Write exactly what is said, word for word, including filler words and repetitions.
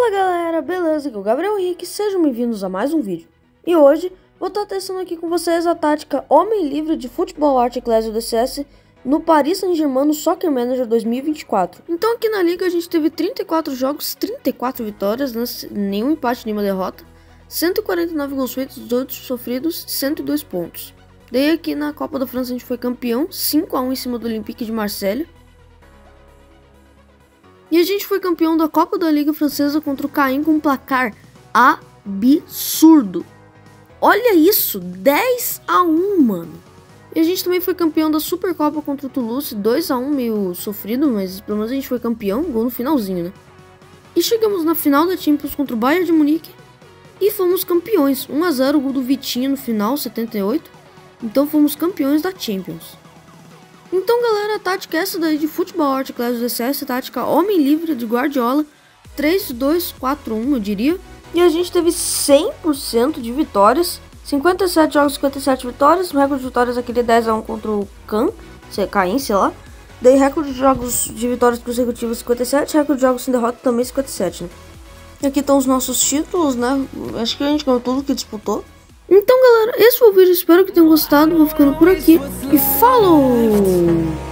Fala galera, beleza? Aqui é o Gabriel Henrique, sejam bem-vindos a mais um vídeo. E hoje vou estar testando aqui com vocês a tática Homem Livre de Futebol Art Ecclesia D C S no Paris Saint-Germain no Soccer Manager dois mil e vinte e quatro. Então aqui na liga a gente teve trinta e quatro jogos, trinta e quatro vitórias, né? Nenhum empate, nenhuma derrota, cento e quarenta e nove gols feitos, dezoito sofridos, cento e dois pontos. Daí aqui na Copa da França a gente foi campeão, cinco a um em cima do Olympique de Marseille. E a gente foi campeão da Copa da Liga Francesa contra o Caen com um placar absurdo. Olha isso, dez a um, mano. E a gente também foi campeão da Supercopa contra o Toulouse, dois a um, meio sofrido, mas pelo menos a gente foi campeão, gol no finalzinho, né? E chegamos na final da Champions contra o Bayern de Munique e fomos campeões, um a zero, gol do Vitinho no final, setenta e oito. Então fomos campeões da Champions. Então galera, a tática é essa daí de Futebol Art Ecclesia D C S, tática Homem Livre de Guardiola, três dois quatro um eu diria. E a gente teve cem por cento de vitórias, cinquenta e sete jogos, cinquenta e sete vitórias, o recorde de vitórias aquele dez a um contra o Caen, Caen, sei lá. Daí recorde de jogos de vitórias consecutivas cinquenta e sete, recorde de jogos sem derrota também cinquenta e sete, né? E aqui estão os nossos títulos, né? Acho que a gente ganhou tudo que disputou. Então galera, esse foi o vídeo, espero que tenham gostado, vou ficando por aqui e falou!